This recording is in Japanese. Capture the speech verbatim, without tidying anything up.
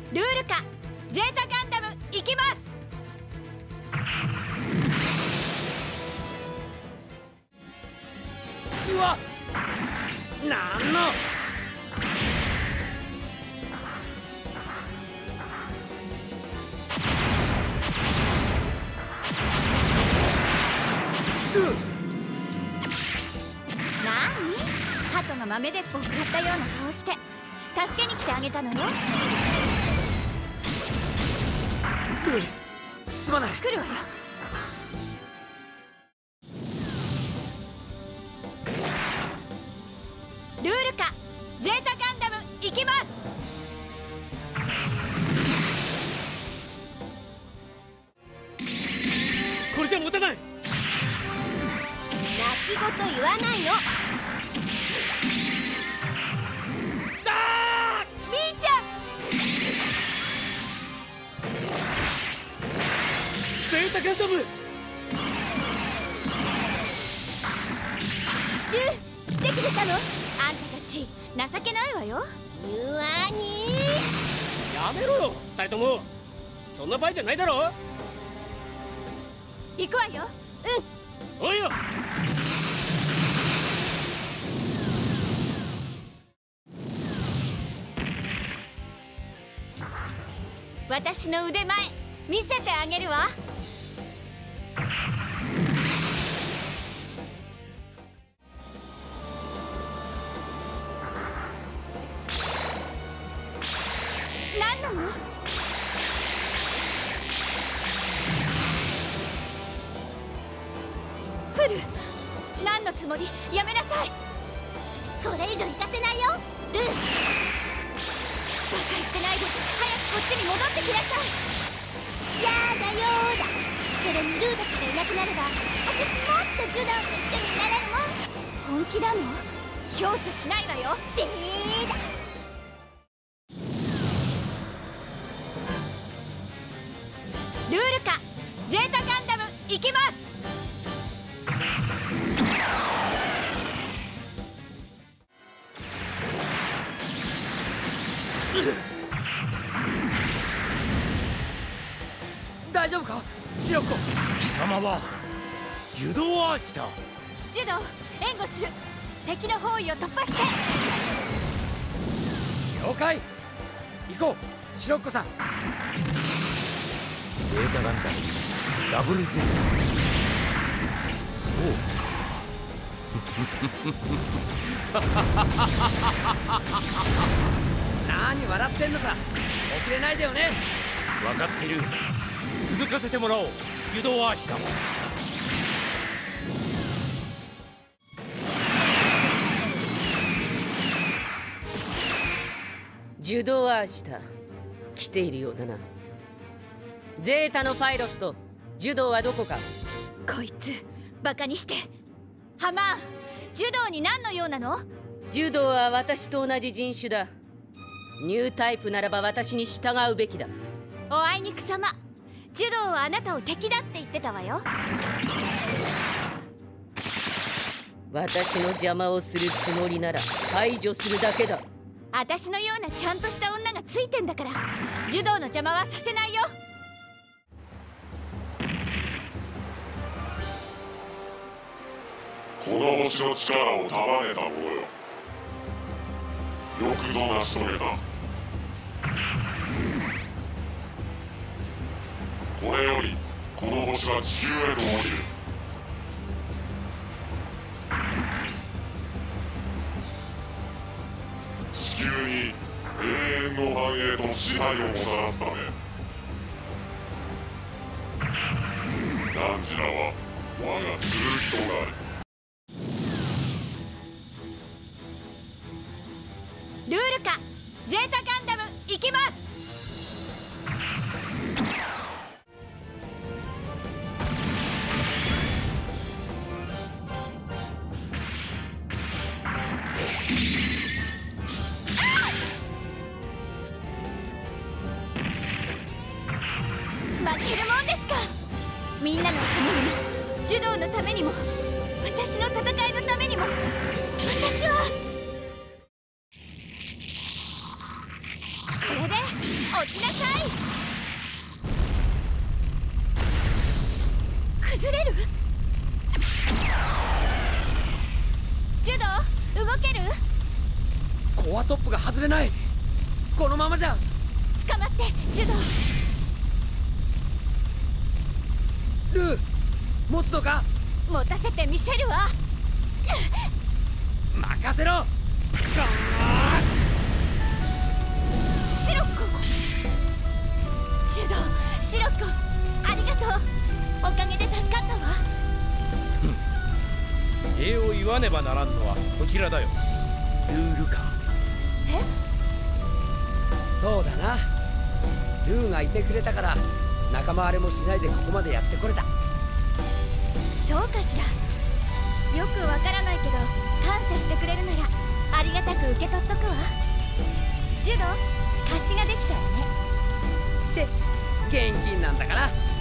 ルール化ゼータガンダム行きます。 うわっ、なんのハトが豆鉄砲を食らったような顔して助けに来てあげたのよ。 ルイ、すまない。 来るわよ。ルール化ゼータガンダム行きます。 これじゃ持たない。 泣き言言わないの。 ゼータガンダム。 リュウ、来てくれたの？あんたたち情けないわよ。うわにやめろよ、二人とも。そんな場合じゃないだろ。 行くわよ。うん。 おいよ。 私の腕前見せてあげるわ。何なの？プル、何のつもり？やめなさい。これ以上行かせないよ、ルー。バカ言ってないで、早くこっちに戻ってきなさい。やだよーだ。それにルーだけがいなくなれば私もっとジュドンと一緒になれるもん。本気なの？容赦しないわよ。でーだ。ルール化ゼータガンダム行きます。 大丈夫か、シロッコ。 貴様はジュドーアーチだ。 ジュド援護する。敵の包囲を突破して。 了解。行こう、シロッコさん。 ゼータガンダムダブルゼータ。そう何笑ってんのさ。遅れないでよね。 分かっている。続かせてもらおう、ジュドーアーチだ。 ジュドーアーシタ、来ているようだな。ゼータのパイロット、ジュドーはどこか。 こいつバカにして。ハマーン、ジュドーに何の用なの？ ジュドーは私と同じ人種だ。ニュータイプならば私に従うべきだ。 おあいにくさま、ジュドーはあなたを敵だって言ってたわよ。 私の邪魔をするつもりなら排除するだけだ。 私のようなちゃんとした女がついてんだから、ジュドーの邪魔はさせないよ。 この星の力を束ねた者よ、よくぞ成し遂げた。これよりこの星は地球へと降りる。地球に永遠の繁栄と支配をもたらすため、汝らは我が剣となる。 ルール化ゼータガンダム行きます。負けるもんですか。みんなのためにもジュドーのためにも私の戦いのためにも、私はこれでお落ちなさい。崩れる。ジュド動ける？ コアトップが外れない。このままじゃ。 捕まってジュド。 ルー持つのか？ 持たせてみせるわ。 任せろ。 シロッコ。ジュドシロッコありがとう。おかげで助かったわ。 礼を言わねばならんのはこちらだよ、ルールカ。 え？ そうだな。ルーがいてくれたから仲間割れもしないでここまでやってこれた。 そうかしら。よくわからないけど感謝してくれるならありがたく受け取っとくわ。ジュド貸しができたよね。 チェ現金なんだから。